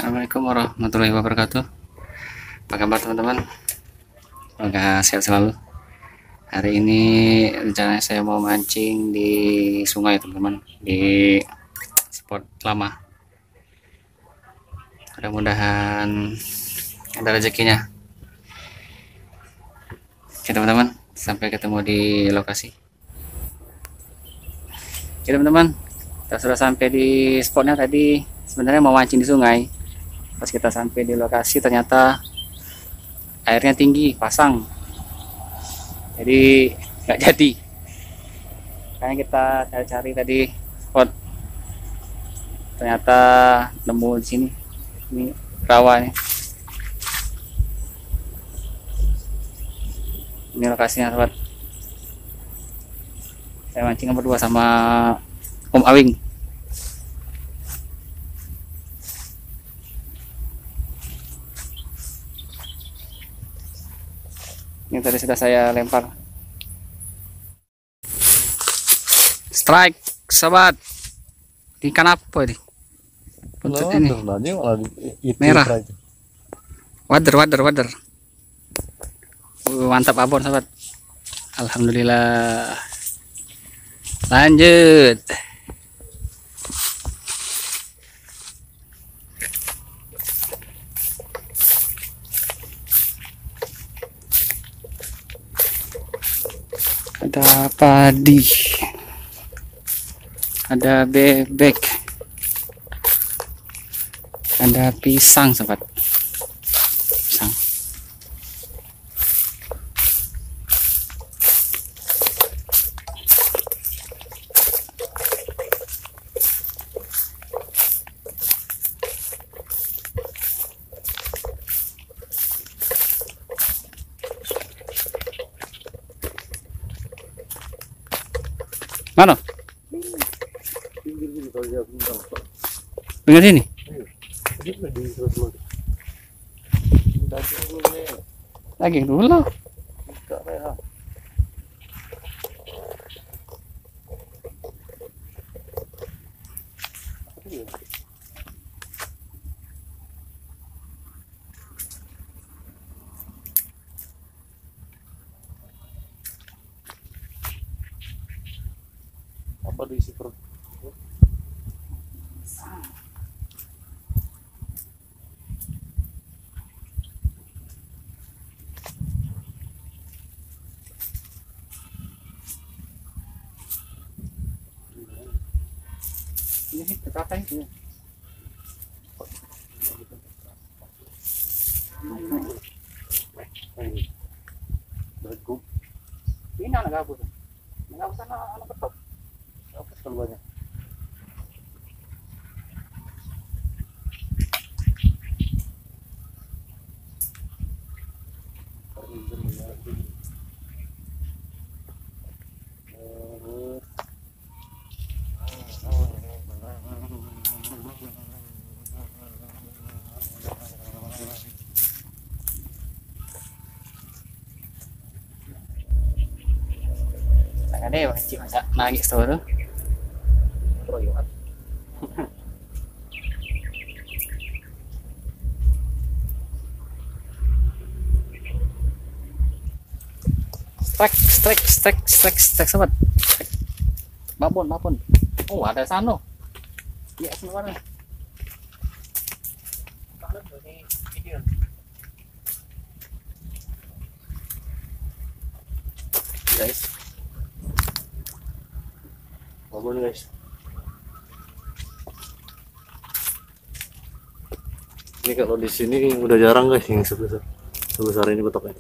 Assalamualaikum warahmatullahi wabarakatuh. Apa kabar teman-teman? Semoga sehat selalu. Hari ini rencananya saya mau mancing di sungai teman-teman, di spot lama. Mudah-mudahan ada rezekinya. Oke teman-teman, sampai ketemu di lokasi. Oke teman-teman, kita sudah sampai di spotnya tadi. Sebenarnya mau mancing di sungai. Pas kita sampai di lokasi ternyata airnya tinggi, pasang, jadi nggak jadi. Makanya kita cari-cari tadi spot, ternyata nemu di sini. Ini rawa nih. Ini lokasinya sobat. Saya mancing berdua sama Om Awing. Ini tadi sudah saya lempar. Strike, sobat. Ikan apa ini? Buntut ini. Merah. Wader. Mantap abon, sobat. Alhamdulillah. Lanjut. Ada padi, ada bebek, ada pisang sobat. Pisang. Mana? Pinggir sini. Lagi dulu. Apa diisi perut? Ini berapa itu? Bergup. Ini anak gabus. Anak sana anak ketok. Apa keluarnya? Ada wajib masak nangis tuh. Keroyokan. Strike sobat. Babon. Oh, ada sano. Iya, keluar. Guys. Babon guys. Ini kalau di sini udah jarang guys yang sebesar ini betoknya.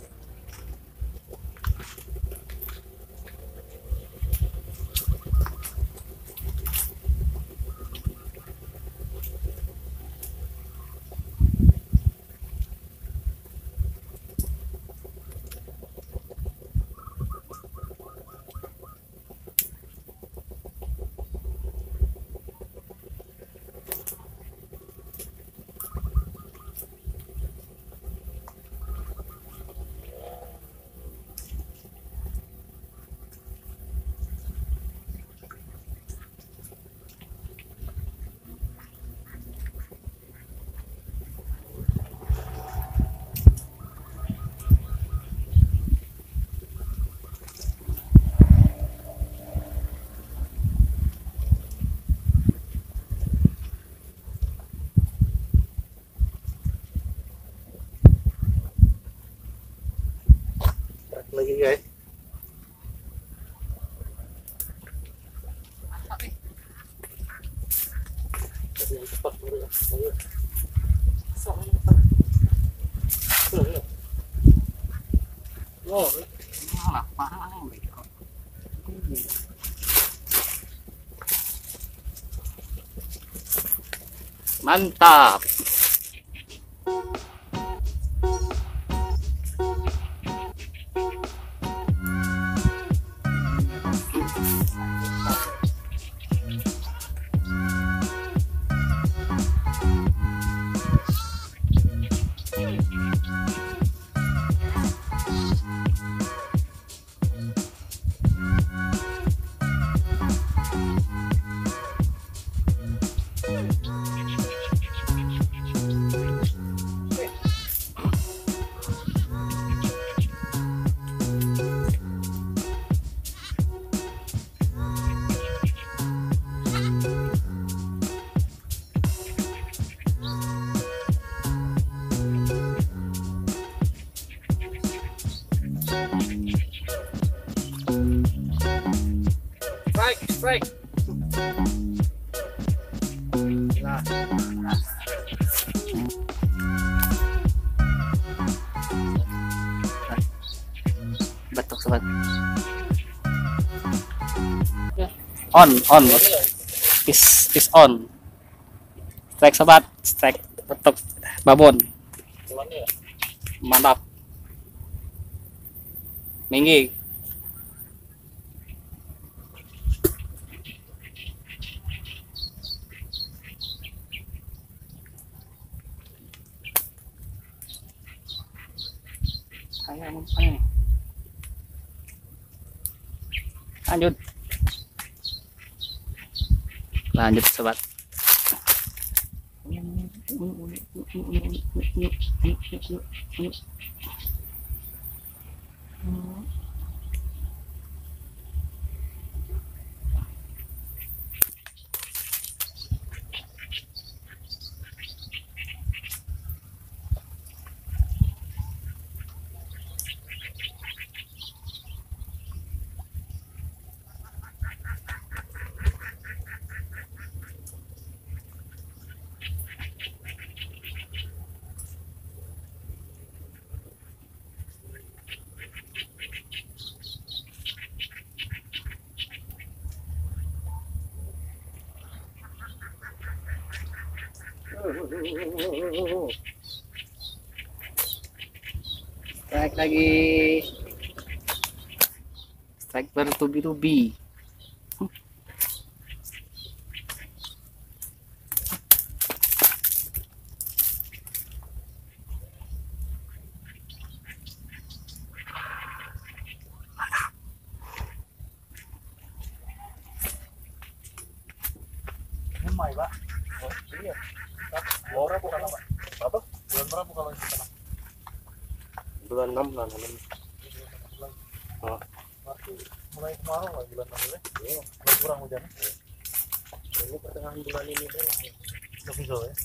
cepat. Oh, malah parah beko. Mantap. Strike. Nah. Betul sobat. On. Is on. Strike sobat, strike betul babon. Mantap. Minggi. Lanjut sobat. Strike lagi. Strike bertubi-tubi. ini Mai, Pak. Oh, iya. Bulan berapa kalau apa? Bulan berapa kalau di sana? Bulan 6 lah, 6. Oh. Masih mulai kemarau lah bulan 6 ya. Iya, mulai kurang hujan. Ini pertengahan bulan ini deh. Lebih jauh ya.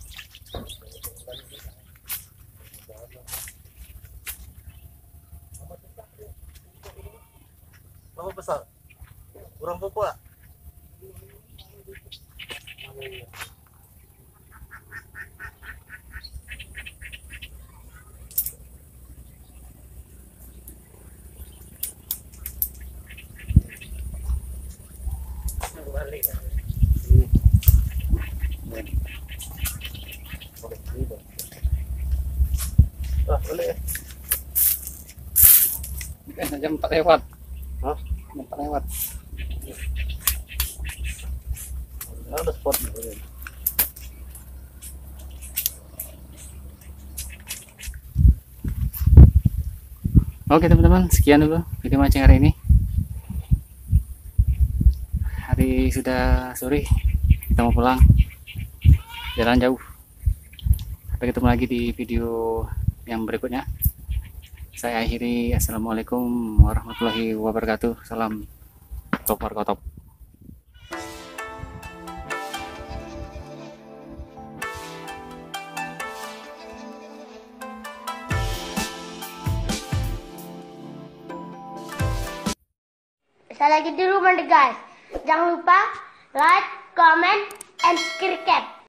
Berapa besar? Kurang pupuk lah. Boleh. Jam 4 lewat. Hah? Jam 4 lewat. Ada spot. Oke teman-teman, sekian dulu video mancing hari ini. Hari sudah sore, kita mau pulang. Jalan jauh. Sampai ketemu lagi di video yang berikutnya. Saya akhiri. Assalamualaikum warahmatullahi wabarakatuh. Salam top warkotop. Saya lagi di rumah deh guys. Jangan lupa like, comment, and subscribe.